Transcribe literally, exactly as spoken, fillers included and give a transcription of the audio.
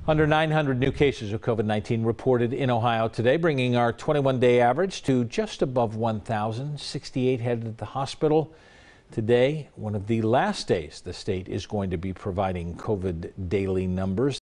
Under nine hundred new cases of COVID nineteen reported in Ohio today, bringing our twenty-one day average to just above one thousand. sixty-eight headed to the hospital. Today, one of the last days the state is going to be providing COVID daily numbers.